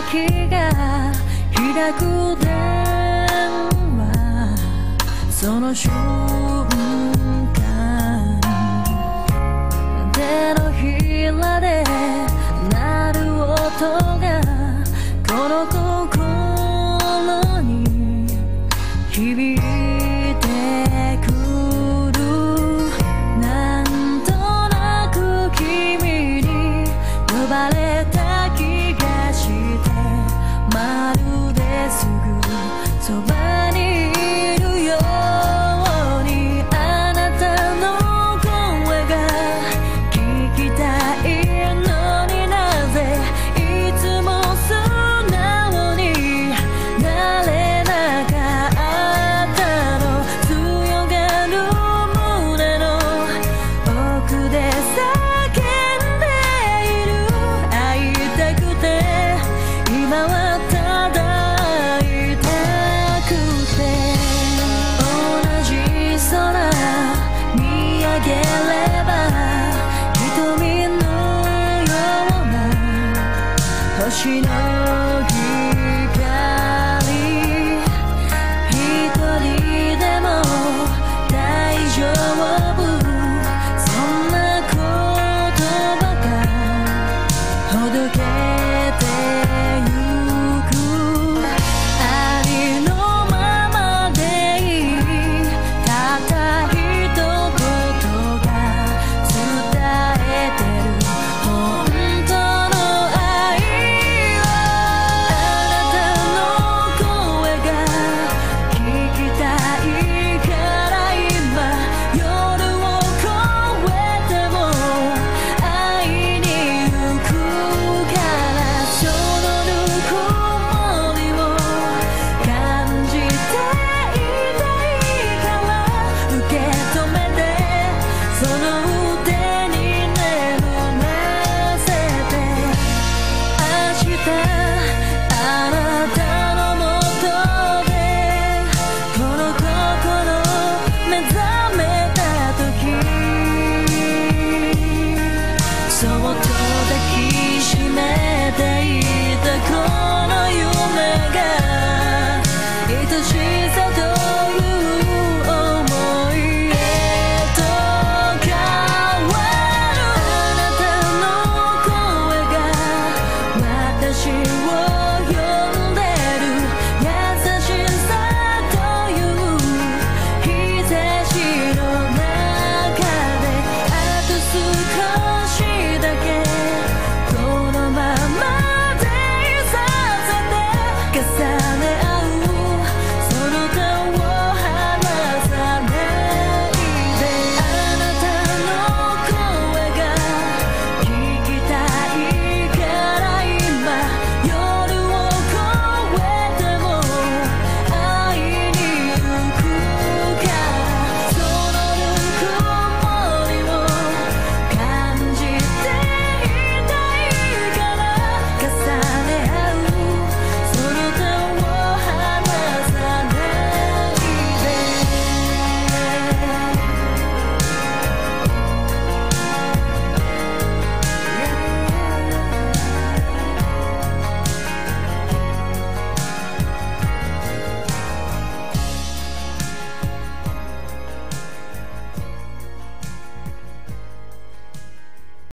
秋が開く電話、その瞬間手のひらで鳴る音がこの心に響いてくる。なんとなく君に呼ばれた気がして、まるですぐそばにいるように、あなたの声が聞きたいのに、なぜいつも素直になれなかったの。強がる胸の奥で叫んでいる。会いたくて今はただ会いたくて、同じ空見上げれば瞳のような星の